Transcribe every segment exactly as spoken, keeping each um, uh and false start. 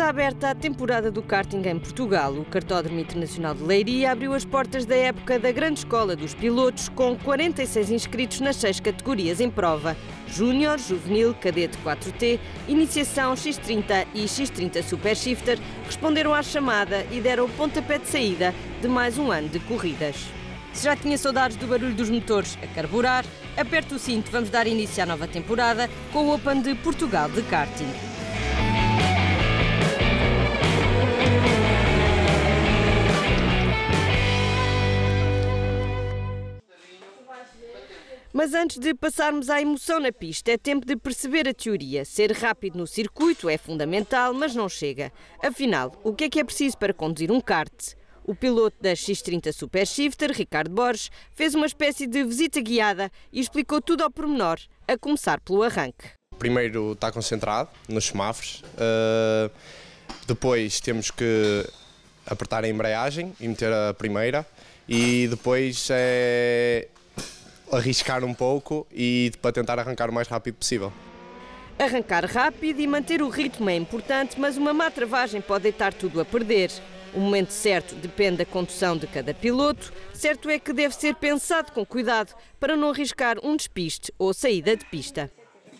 Está aberta a temporada do karting em Portugal. O Kartódromo Internacional de Leiria abriu as portas da época da Grande Escola dos Pilotos, com quarenta e seis inscritos nas seis categorias em prova: Júnior, Juvenil, Cadete quatro T, Iniciação X trinta e X trinta Super Shifter, responderam à chamada e deram o pontapé de saída de mais um ano de corridas. Se já tinha saudades do barulho dos motores a carburar, aperte o cinto, vamos dar início à nova temporada com o Open de Portugal de karting. Mas antes de passarmos à emoção na pista, é tempo de perceber a teoria. Ser rápido no circuito é fundamental, mas não chega. Afinal, o que é que é preciso para conduzir um kart? O piloto da X trinta Super Shifter, Ricardo Borges, fez uma espécie de visita guiada e explicou tudo ao pormenor, a começar pelo arranque. Primeiro está concentrado nos semáforos, uh, depois temos que apertar a embreagem e meter a primeira, e depois é arriscar um pouco e para tentar arrancar o mais rápido possível. Arrancar rápido e manter o ritmo é importante, mas uma má travagem pode deitar tudo a perder. O momento certo depende da condução de cada piloto. Certo é que deve ser pensado com cuidado para não arriscar um despiste ou saída de pista.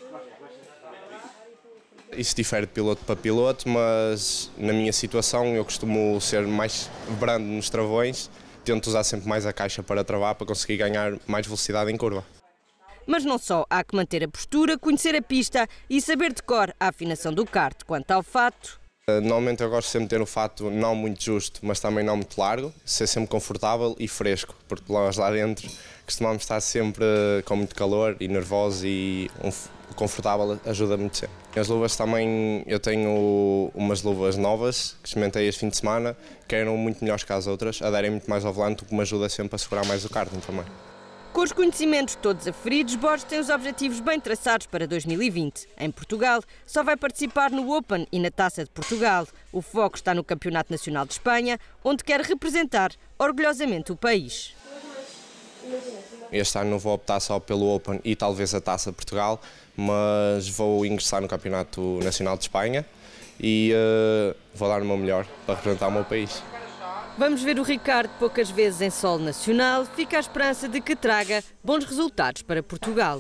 Isso difere de piloto para piloto, mas na minha situação eu costumo ser mais brando nos travões, tento usar sempre mais a caixa para travar para conseguir ganhar mais velocidade em curva. Mas não só, há que manter a postura, conhecer a pista e saber de cor a afinação do kart. Quanto ao fato... Normalmente eu gosto sempre de ter um fato não muito justo, mas também não muito largo, ser sempre confortável e fresco, porque nós lá dentro costumamos estar sempre com muito calor e nervosos, e um confortável ajuda muito sempre. As luvas também, eu tenho umas luvas novas que experimentei este fim de semana, que eram muito melhores que as outras, aderem muito mais ao volante, o que me ajuda sempre a segurar mais o karting também. Com os conhecimentos todos aferidos, Borges tem os objetivos bem traçados para dois mil e vinte. Em Portugal, só vai participar no Open e na Taça de Portugal. O foco está no Campeonato Nacional de Espanha, onde quer representar orgulhosamente o país. Este ano não vou optar só pelo Open e talvez a Taça de Portugal, mas vou ingressar no Campeonato Nacional de Espanha e uh, vou dar o meu melhor para representar o meu país. Vamos ver o Ricardo poucas vezes em solo nacional. Fica a esperança de que traga bons resultados para Portugal.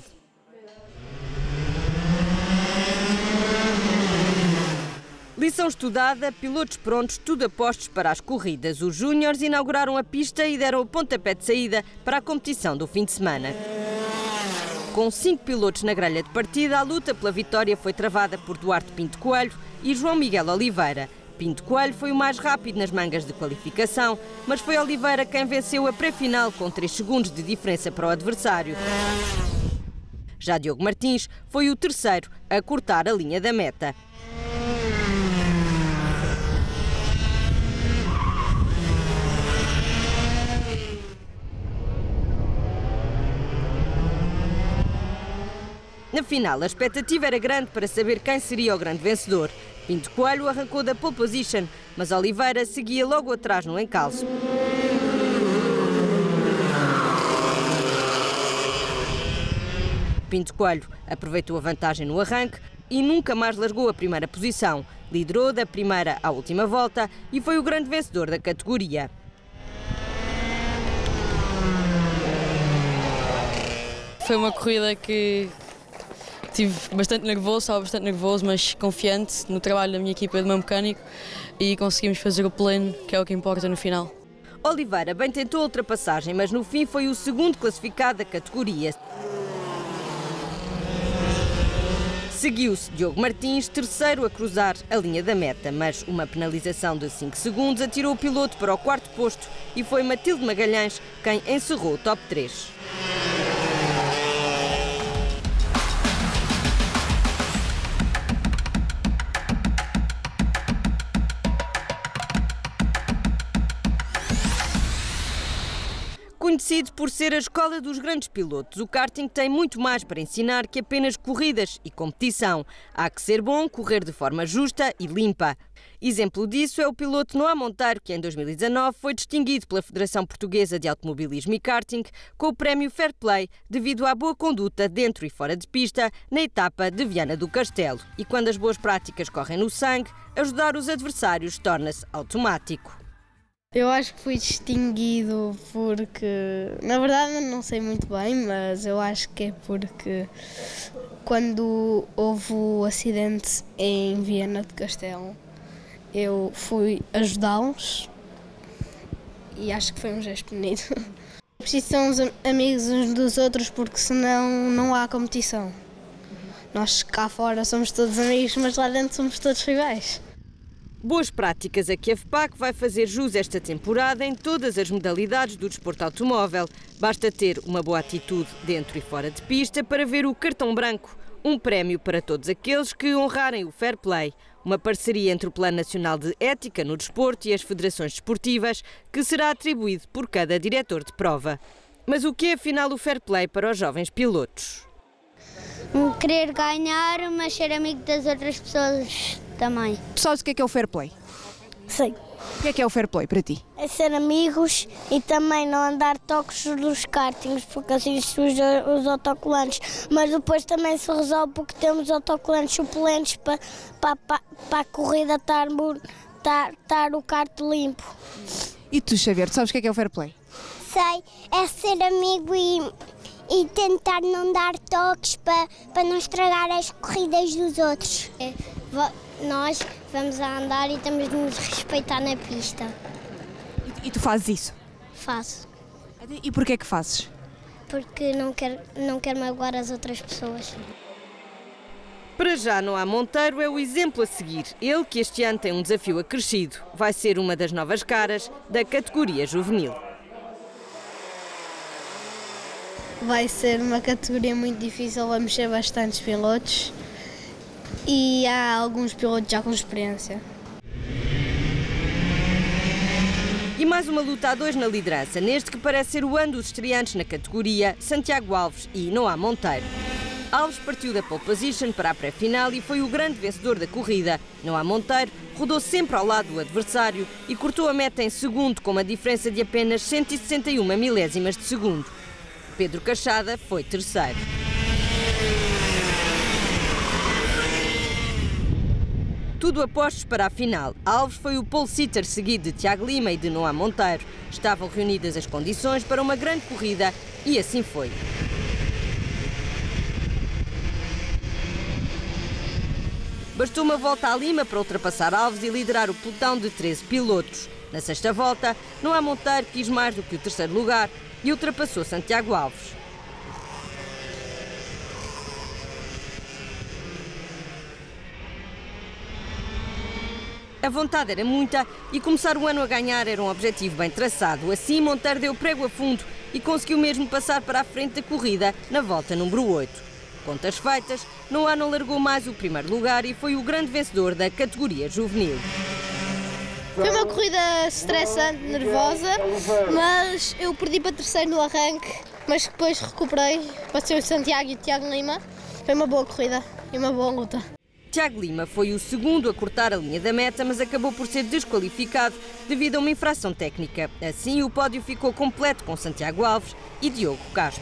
Lição estudada, pilotos prontos, tudo a postos para as corridas. Os júniores inauguraram a pista e deram o pontapé de saída para a competição do fim de semana. Com cinco pilotos na grelha de partida, a luta pela vitória foi travada por Duarte Pinto Coelho e João Miguel Oliveira. Pinto Coelho foi o mais rápido nas mangas de qualificação, mas foi Oliveira quem venceu a pré-final com três segundos de diferença para o adversário. Já Diogo Martins foi o terceiro a cortar a linha da meta. Na final, a expectativa era grande para saber quem seria o grande vencedor. Pinto Coelho arrancou da pole position, mas Oliveira seguia logo atrás no encalço. Pinto Coelho aproveitou a vantagem no arranque e nunca mais largou a primeira posição. Liderou da primeira à última volta e foi o grande vencedor da categoria. Foi uma corrida que estive bastante nervoso, estava bastante nervoso, mas confiante no trabalho da minha equipa e do meu mecânico, e conseguimos fazer o pleno, que é o que importa no final. Oliveira bem tentou a ultrapassagem, mas no fim foi o segundo classificado da categoria. Seguiu-se Diogo Martins, terceiro a cruzar a linha da meta, mas uma penalização de cinco segundos atirou o piloto para o quarto posto e foi Matilde Magalhães quem encerrou o top três. Conhecido por ser a escola dos grandes pilotos, o karting tem muito mais para ensinar que apenas corridas e competição. Há que ser bom, correr de forma justa e limpa. Exemplo disso é o piloto Noah Monteiro, que em dois mil e dezanove foi distinguido pela Federação Portuguesa de Automobilismo e Karting com o prémio Fair Play devido à boa conduta dentro e fora de pista na etapa de Viana do Castelo. E quando as boas práticas correm no sangue, ajudar os adversários torna-se automático. Eu acho que fui distinguido porque, na verdade não sei muito bem, mas eu acho que é porque quando houve o acidente em Viana do Castelo, eu fui ajudá-los e acho que foi um gesto bonito. Preciso ser uns amigos uns dos outros porque senão não há competição. Nós cá fora somos todos amigos, mas lá dentro somos todos rivais. Boas práticas a que a FPAC vai fazer jus esta temporada em todas as modalidades do desporto automóvel. Basta ter uma boa atitude dentro e fora de pista para ver o cartão branco, um prémio para todos aqueles que honrarem o Fair Play. Uma parceria entre o Plano Nacional de Ética no Desporto e as federações desportivas, que será atribuído por cada diretor de prova. Mas o que é afinal o Fair Play para os jovens pilotos? Querer ganhar, mas ser amigo das outras pessoas também. Tu sabes o que é que é o Fair Play? Sei. O que é que é o Fair Play para ti? É ser amigos e também não andar toques dos kartings, porque assim suja os autocolantes. Mas depois também se resolve porque temos autocolantes suplentes para, para, para, para a corrida estar, estar, estar o kart limpo. E tu, Xavier, tu sabes o que é que é o Fair Play? Sei, é ser amigo e, e tentar não dar toques para, para não estragar as corridas dos outros. É, nós vamos a andar e temos de nos respeitar na pista. E, e tu fazes isso? Faço. E porquê é que fazes? Porque não quero, não quero magoar as outras pessoas. Para já, Noah Monteiro é o exemplo a seguir. Ele, que este ano tem um desafio acrescido, vai ser uma das novas caras da categoria juvenil. Vai ser uma categoria muito difícil, vamos ser bastantes pilotos e há alguns pilotos já com experiência. E mais uma luta a dois na liderança, neste que parece ser o ano dos estreantes na categoria, Santiago Alves e Noah Monteiro. Alves partiu da pole position para a pré-final e foi o grande vencedor da corrida. Noah Monteiro rodou sempre ao lado do adversário e cortou a meta em segundo com uma diferença de apenas cento e sessenta e uma milésimas de segundo. Pedro Cachada foi terceiro. Tudo a postos para a final. Alves foi o pole sitter seguido de Tiago Lima e de Noah Monteiro. Estavam reunidas as condições para uma grande corrida e assim foi. Bastou uma volta a Lima para ultrapassar Alves e liderar o pelotão de treze pilotos. Na sexta volta, Noah Monteiro quis mais do que o terceiro lugar e ultrapassou Santiago Alves. A vontade era muita e começar o ano a ganhar era um objetivo bem traçado. Assim, Monteiro deu prego a fundo e conseguiu mesmo passar para a frente da corrida na volta número oito. Contas feitas, Noah não largou mais o primeiro lugar e foi o grande vencedor da categoria juvenil. Foi uma corrida estressante, nervosa, mas eu perdi para terceiro no arranque, mas depois recuperei, passei o Santiago e o Tiago Lima. Foi uma boa corrida e uma boa luta. Tiago Lima foi o segundo a cortar a linha da meta, mas acabou por ser desqualificado devido a uma infração técnica. Assim, o pódio ficou completo com Santiago Alves e Diogo Castro.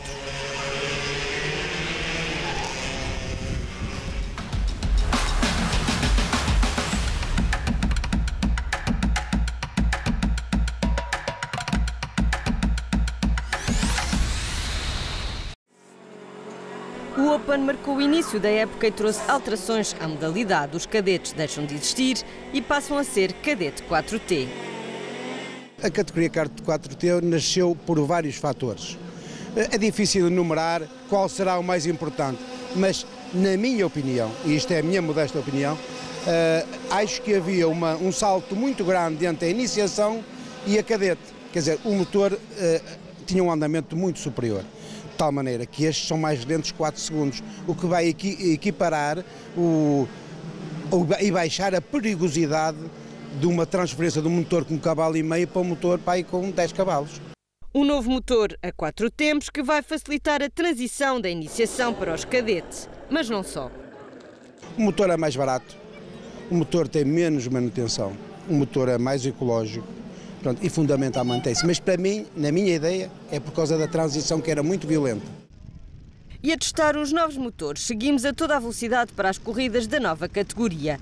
O Open marcou o início da época e trouxe alterações à modalidade. Os cadetes deixam de existir e passam a ser cadete quatro T. A categoria kart quatro T nasceu por vários fatores. É difícil enumerar qual será o mais importante, mas na minha opinião, e isto é a minha modesta opinião, uh, acho que havia uma, um salto muito grande entre a iniciação e a cadete. Quer dizer, o motor uh, tinha um andamento muito superior. De tal maneira que estes são mais lentos quatro segundos, o que vai equiparar o, e baixar a perigosidade de uma transferência de um motor com um cavalo e meio para um motor para aí com dez cavalos. Um novo motor a quatro tempos que vai facilitar a transição da iniciação para os cadetes, mas não só. O motor é mais barato, o motor tem menos manutenção, o motor é mais ecológico, pronto, e fundamental mantém-se. Mas para mim, na minha ideia, é por causa da transição que era muito violenta. E a testar os novos motores, seguimos a toda a velocidade para as corridas da nova categoria.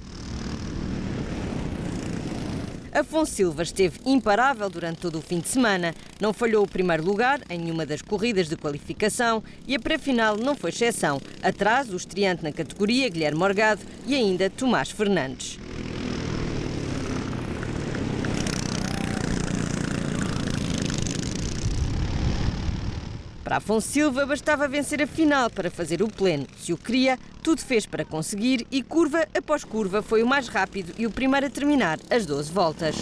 Afonso Silva esteve imparável durante todo o fim de semana. Não falhou o primeiro lugar em nenhuma das corridas de qualificação e a pré-final não foi exceção. Atrás, o estreante na categoria, Guilherme Morgado, e ainda Tomás Fernandes. Para Afonso Silva, bastava vencer a final para fazer o pleno. Se o queria, tudo fez para conseguir e curva após curva foi o mais rápido e o primeiro a terminar as doze voltas.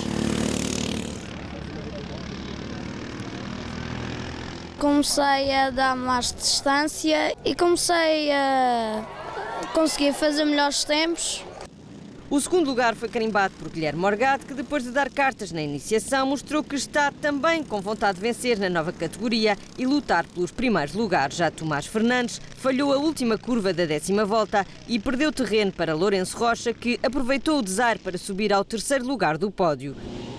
Comecei a dar mais distância e comecei a conseguir fazer melhores tempos. O segundo lugar foi carimbado por Guilherme Morgado, que depois de dar cartas na iniciação mostrou que está também com vontade de vencer na nova categoria e lutar pelos primeiros lugares. Já Tomás Fernandes falhou a última curva da décima volta e perdeu terreno para Lourenço Rocha, que aproveitou o desaire para subir ao terceiro lugar do pódio.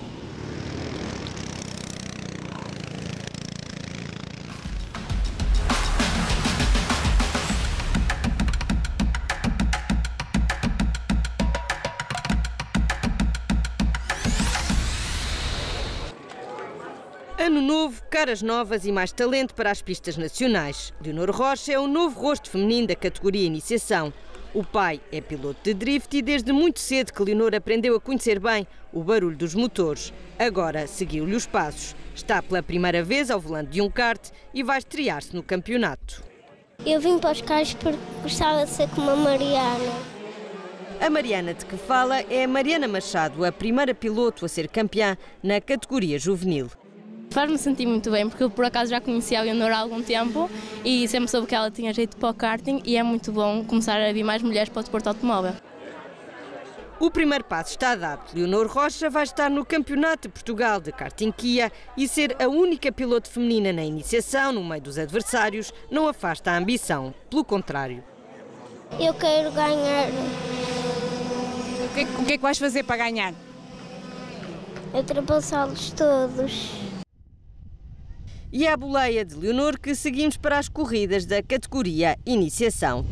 Ano novo, caras novas e mais talento para as pistas nacionais. Leonor Rocha é o novo rosto feminino da categoria Iniciação. O pai é piloto de drift e desde muito cedo que Leonor aprendeu a conhecer bem o barulho dos motores. Agora seguiu-lhe os passos. Está pela primeira vez ao volante de um kart e vai estrear-se no campeonato. Eu vim para os carros porque gostava de ser como a Mariana. A Mariana de que fala é a Mariana Machado, a primeira piloto a ser campeã na categoria juvenil. Faz-me sentir muito bem, porque eu por acaso já conhecia a Leonor há algum tempo e sempre soube que ela tinha jeito para o karting e é muito bom começar a vir mais mulheres para o desporto automóvel. O primeiro passo está dado. Leonor Rocha vai estar no Campeonato de Portugal de Karting Kia e ser a única piloto feminina na iniciação, no meio dos adversários, não afasta a ambição. Pelo contrário. Eu quero ganhar. O que, é, o que é que vais fazer para ganhar? Ultrapassá-los todos. E é a boleia de Leonor que seguimos para as corridas da categoria Iniciação.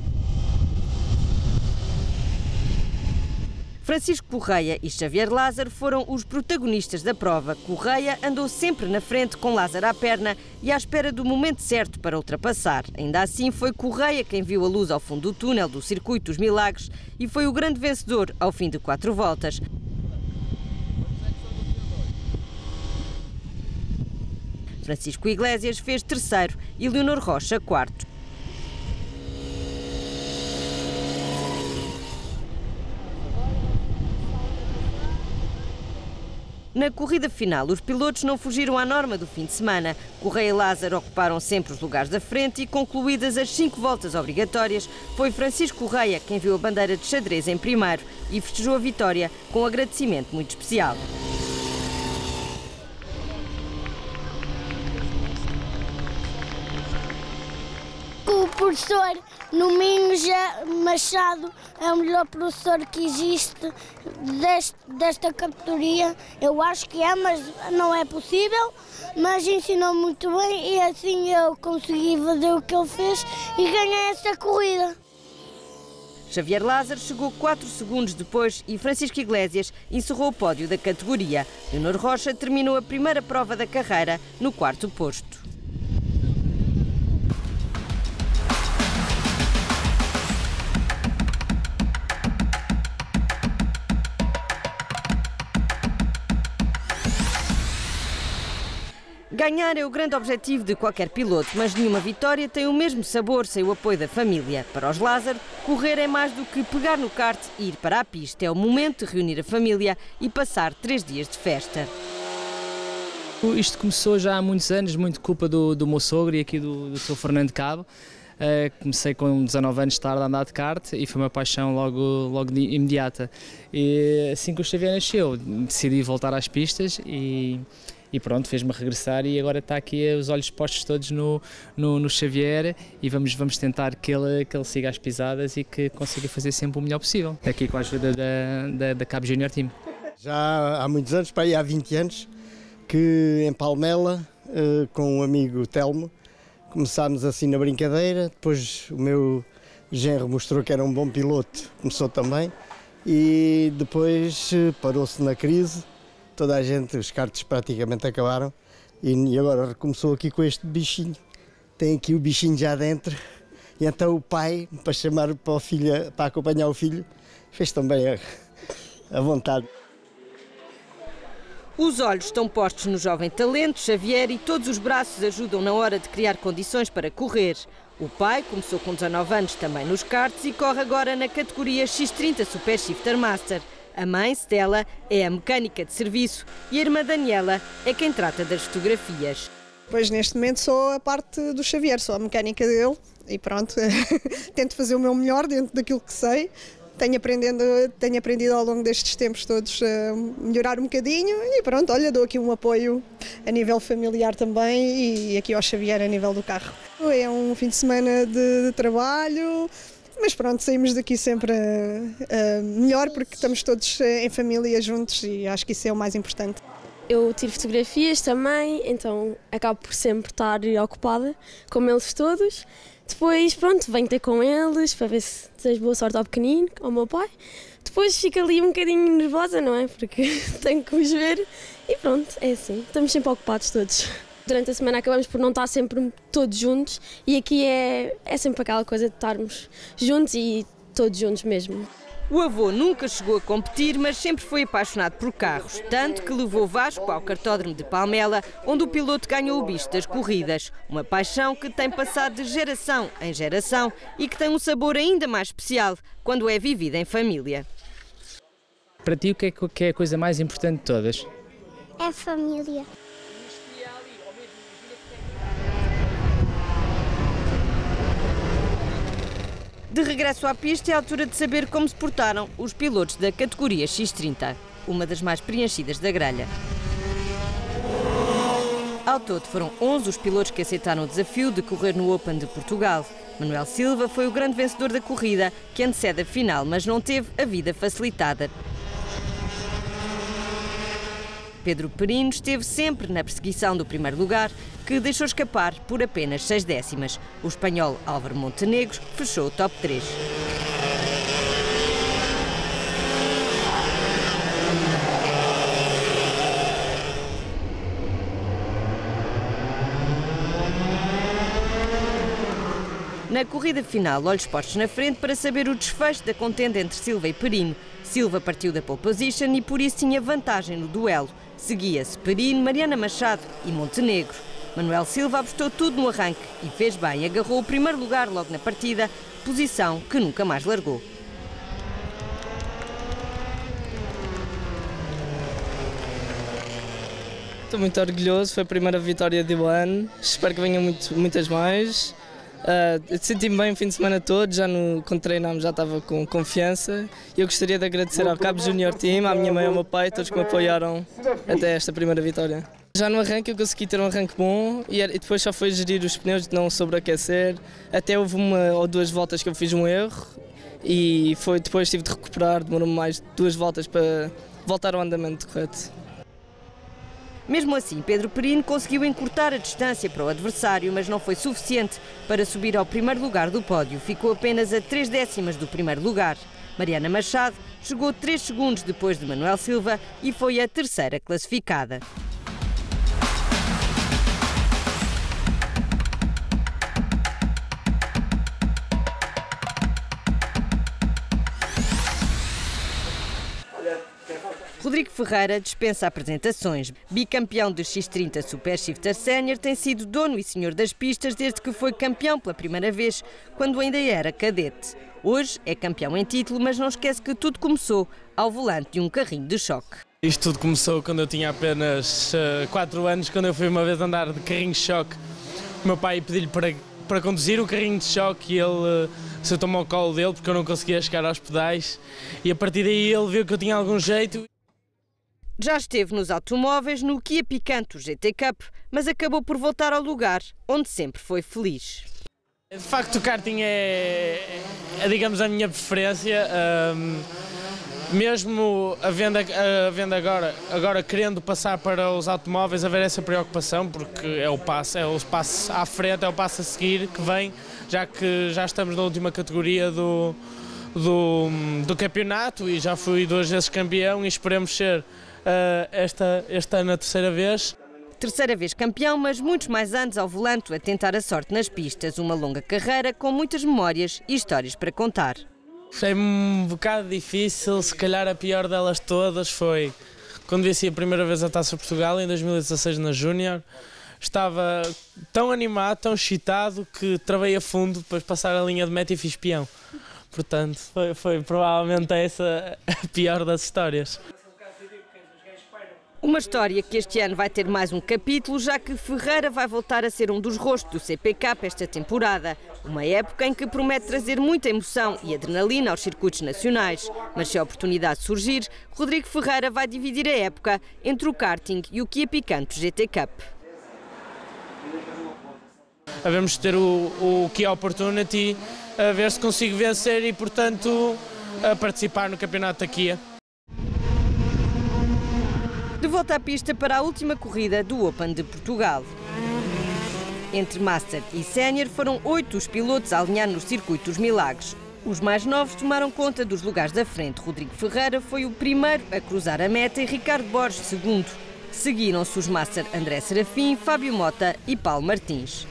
Francisco Correia e Xavier Lázaro foram os protagonistas da prova. Correia andou sempre na frente com Lázaro à perna e à espera do momento certo para ultrapassar. Ainda assim, foi Correia quem viu a luz ao fundo do túnel do Circuito dos Milagres e foi o grande vencedor ao fim de quatro voltas. Francisco Iglesias fez terceiro e Leonor Rocha quarto. Na corrida final, os pilotos não fugiram à norma do fim de semana. Correia e Lázaro ocuparam sempre os lugares da frente e, concluídas as cinco voltas obrigatórias, foi Francisco Correia quem viu a bandeira de xadrez em primeiro e festejou a vitória com um agradecimento muito especial. O professor Numinho Machado é o melhor professor que existe deste, desta categoria. Eu acho que é, mas não é possível. Mas ensinou muito bem e assim eu consegui fazer o que ele fez e ganhei esta corrida. Xavier Lázaro chegou quatro segundos depois e Francisco Iglesias encerrou o pódio da categoria. Leonor Rocha terminou a primeira prova da carreira no quarto posto. Ganhar é o grande objetivo de qualquer piloto, mas nenhuma vitória tem o mesmo sabor sem o apoio da família. Para os Lázaro, correr é mais do que pegar no kart e ir para a pista. É o momento de reunir a família e passar três dias de festa. Isto começou já há muitos anos, muito culpa do, do meu sogro e aqui do, do seu Fernando Cabo. Uh, comecei com dezanove anos de tarde a andar de kart e foi uma paixão logo, logo de imediata. E assim que o Xavier nasceu, decidi voltar às pistas e... e pronto, fez-me regressar e agora está aqui os olhos postos todos no, no, no Xavier e vamos, vamos tentar que ele, que ele siga as pisadas e que consiga fazer sempre o melhor possível, aqui com a ajuda da, da, da Cabo Júnior Team. Já há muitos anos, para aí há vinte anos, que em Palmela, com um amigo Telmo, começámos assim na brincadeira, depois o meu genro mostrou que era um bom piloto, começou também, e depois parou-se na crise, toda a gente, os karts praticamente acabaram, e agora recomeçou aqui com este bichinho. Tem aqui o bichinho já dentro, e então o pai, para chamar para, o filho, para acompanhar o filho, fez também a, a vontade. Os olhos estão postos no jovem talento, Xavier, e todos os braços ajudam na hora de criar condições para correr. O pai começou com dezanove anos também nos karts e corre agora na categoria X trinta Super Shifter Master. A mãe, Stella, é a mecânica de serviço e a irmã Daniela é quem trata das fotografias. Pois neste momento sou a parte do Xavier, sou a mecânica dele e pronto, tento fazer o meu melhor dentro daquilo que sei. Tenho, aprendendo, tenho aprendido ao longo destes tempos todos a melhorar um bocadinho e pronto, olha, dou aqui um apoio a nível familiar também e aqui ao Xavier a nível do carro. É um fim de semana de, de trabalho, mas pronto, saímos daqui sempre uh, melhor porque estamos todos em família juntos e acho que isso é o mais importante. Eu tiro fotografias também, então acabo por sempre estar ocupada com eles todos. Depois, pronto, venho ter com eles para ver se desejo boa sorte ao pequenino, ao meu pai. Depois fico ali um bocadinho nervosa, não é? Porque tenho que os ver e pronto, é assim. Estamos sempre ocupados todos. Durante a semana acabamos por não estar sempre todos juntos e aqui é, é sempre aquela coisa de estarmos juntos e todos juntos mesmo. O avô nunca chegou a competir, mas sempre foi apaixonado por carros, tanto que levou Vasco ao cartódromo de Palmela, onde o piloto ganhou o bicho das corridas. Uma paixão que tem passado de geração em geração e que tem um sabor ainda mais especial quando é vivida em família. Para ti, o que é, que é a coisa mais importante de todas? É a família. De regresso à pista, é a altura de saber como se portaram os pilotos da categoria X trinta, uma das mais preenchidas da grelha. Ao todo, foram onze os pilotos que aceitaram o desafio de correr no Open de Portugal. Manuel Silva foi o grande vencedor da corrida, que antecede a final, mas não teve a vida facilitada. Pedro Perino esteve sempre na perseguição do primeiro lugar, que deixou escapar por apenas seis décimas. O espanhol Álvaro Montenegro fechou o top três. Na corrida final, olhos postos na frente para saber o desfecho da contenda entre Silva e Perino. Silva partiu da pole position e por isso tinha vantagem no duelo. Seguia-se Perino, Mariana Machado e Montenegro. Manuel Silva apostou tudo no arranque e fez bem, agarrou o primeiro lugar logo na partida, posição que nunca mais largou. Estou muito orgulhoso, foi a primeira vitória do ano, espero que venham muito, muitas mais. Uh, Senti-me bem o fim de semana todo, já no, quando treinámos já estava com confiança. Eu gostaria de agradecer ao Cabo Júnior Team, à minha mãe e ao meu pai, todos que me apoiaram até esta primeira vitória. Já no arranque eu consegui ter um arranque bom e, era, e depois só foi gerir os pneus, de não sobreaquecer. Até houve uma ou duas voltas que eu fiz um erro e foi, depois tive de recuperar, demorou-me mais duas voltas para voltar ao andamento correto. Mesmo assim, Pedro Perino conseguiu encurtar a distância para o adversário, mas não foi suficiente para subir ao primeiro lugar do pódio. Ficou apenas a três décimas do primeiro lugar. Mariana Machado chegou três segundos depois de Manuel Silva e foi a terceira classificada. Rodrigo Ferreira dispensa apresentações. Bicampeão de X trinta Super Shifter Sénior, tem sido dono e senhor das pistas desde que foi campeão pela primeira vez, quando ainda era cadete. Hoje é campeão em título, mas não esquece que tudo começou ao volante de um carrinho de choque. Isto tudo começou quando eu tinha apenas quatro anos, quando eu fui uma vez andar de carrinho de choque. O meu pai pediu-lhe para, para conduzir o carrinho de choque e ele se tomou ao colo dele porque eu não conseguia chegar aos pedais. E a partir daí ele viu que eu tinha algum jeito. Já esteve nos automóveis no Kia Picanto G T Cup, mas acabou por voltar ao lugar onde sempre foi feliz. De facto, o karting é, é digamos, a minha preferência. Um, mesmo havendo, havendo agora, agora querendo passar para os automóveis, haver essa preocupação, porque é o passo, é o passo à frente, é o passo a seguir que vem, já que já estamos na última categoria do, do, do campeonato e já fui duas vezes campeão e esperemos ser uh, esta, este ano a terceira vez. Terceira vez campeão, mas muitos mais anos ao volante a tentar a sorte nas pistas. Uma longa carreira com muitas memórias e histórias para contar. Foi um bocado difícil, se calhar a pior delas todas foi quando venci a primeira vez a Taça de Portugal, em dois mil e dezasseis na Júnior. Estava tão animado, tão excitado, que travei a fundo depois de passar a linha de meta e fiz peão. Portanto, foi, foi provavelmente essa a pior das histórias. Uma história que este ano vai ter mais um capítulo, já que Ferreira vai voltar a ser um dos rostos do C P Cup esta temporada. Uma época em que promete trazer muita emoção e adrenalina aos circuitos nacionais. Mas se a oportunidade surgir, Rodrigo Ferreira vai dividir a época entre o karting e o Kia Picanto G T Cup. Havemos de ter o, o Kia Opportunity, a ver se consigo vencer e, portanto, a participar no campeonato da Kia. De volta à pista para a última corrida do Open de Portugal. Entre Master e Sénior foram oito os pilotos a alinhar no circuito dos Milagres. Os mais novos tomaram conta dos lugares da frente. Rodrigo Ferreira foi o primeiro a cruzar a meta e Ricardo Borges segundo. Seguiram-se os Master André Serafim, Fábio Mota e Paulo Martins.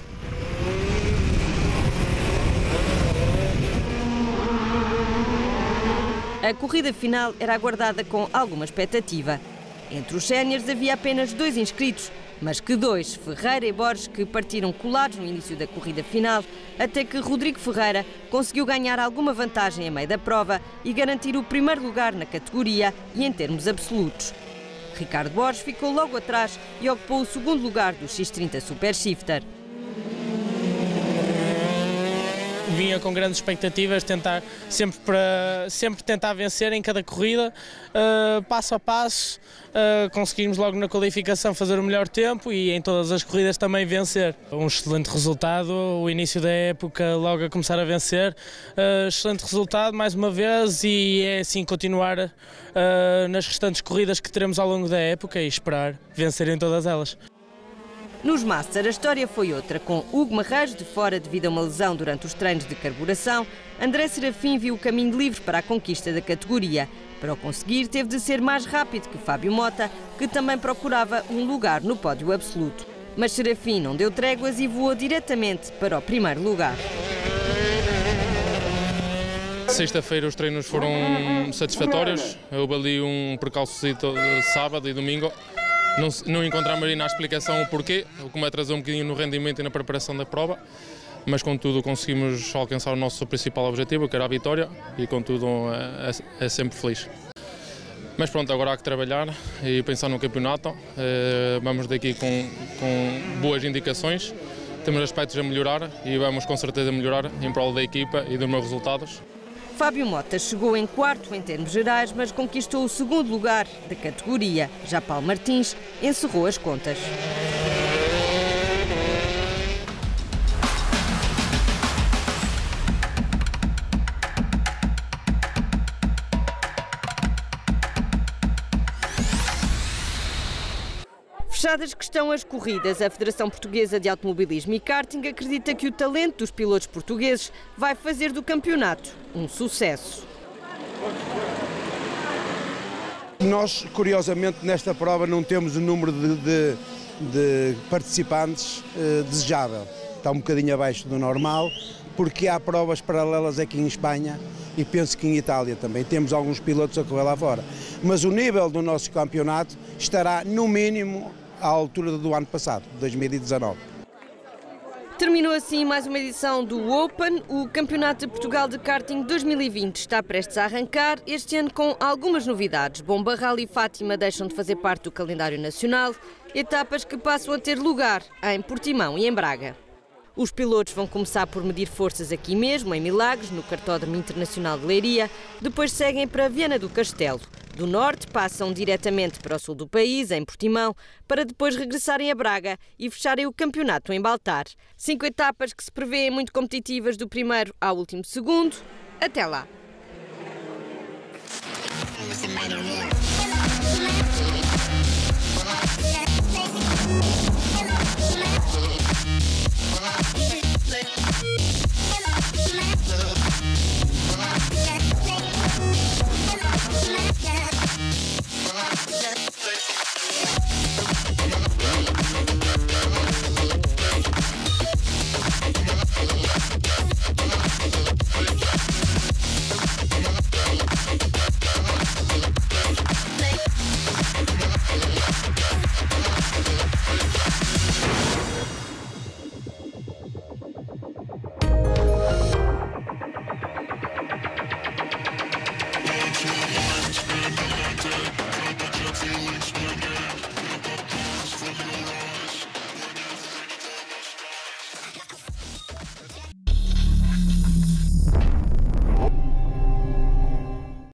A corrida final era aguardada com alguma expectativa. Entre os séniores havia apenas dois inscritos, mas que dois, Ferreira e Borges, que partiram colados no início da corrida final, até que Rodrigo Ferreira conseguiu ganhar alguma vantagem a meio da prova e garantir o primeiro lugar na categoria e em termos absolutos. Ricardo Borges ficou logo atrás e ocupou o segundo lugar do X trinta Super Shifter. Vinha com grandes expectativas, tentar, sempre, para, sempre tentar vencer em cada corrida, uh, passo a passo, uh, conseguimos logo na qualificação fazer o melhor tempo e em todas as corridas também vencer. Um excelente resultado, o início da época logo a começar a vencer, uh, excelente resultado mais uma vez e é assim continuar uh, nas restantes corridas que teremos ao longo da época e esperar vencer em todas elas. Nos Master, a história foi outra, com Hugo Marreiros de fora devido a uma lesão durante os treinos de carburação. André Serafim viu o caminho livre para a conquista da categoria. Para o conseguir, teve de ser mais rápido que Fábio Mota, que também procurava um lugar no pódio absoluto. Mas Serafim não deu tréguas e voou diretamente para o primeiro lugar. Sexta-feira os treinos foram satisfatórios. Houve ali um percalço sábado e domingo. Não, não encontramos ali na explicação o porquê, o que me atrasou um bocadinho no rendimento e na preparação da prova, mas contudo conseguimos alcançar o nosso principal objetivo, que era a vitória, e contudo é, é sempre feliz. Mas pronto, agora há que trabalhar e pensar no campeonato, vamos daqui com, com boas indicações, temos aspectos a melhorar e vamos com certeza melhorar em prol da equipa e dos meus resultados. Fábio Mota chegou em quarto em termos gerais, mas conquistou o segundo lugar da categoria. Já Paulo Martins encerrou as contas. Fechadas que estão as corridas, a Federação Portuguesa de Automobilismo e Karting acredita que o talento dos pilotos portugueses vai fazer do campeonato um sucesso. Nós, curiosamente, nesta prova não temos o número de, de, de participantes eh, desejável. Está um bocadinho abaixo do normal, porque há provas paralelas aqui em Espanha e penso que em Itália também. Temos alguns pilotos a correr lá fora. Mas o nível do nosso campeonato estará, no mínimo, à altura do ano passado, dois mil e dezanove. Terminou assim mais uma edição do Open. O Campeonato de Portugal de Karting dois mil e vinte está prestes a arrancar, este ano com algumas novidades. Bomba Rally e Fátima deixam de fazer parte do calendário nacional, etapas que passam a ter lugar em Portimão e em Braga. Os pilotos vão começar por medir forças aqui mesmo, em Milagres, no Cartódromo Internacional de Leiria, depois seguem para Viana do Castelo. Do norte passam diretamente para o sul do país, em Portimão, para depois regressarem a Braga e fecharem o campeonato em Baltar. Cinco etapas que se prevêem muito competitivas do primeiro ao último segundo. Até lá! Yeah.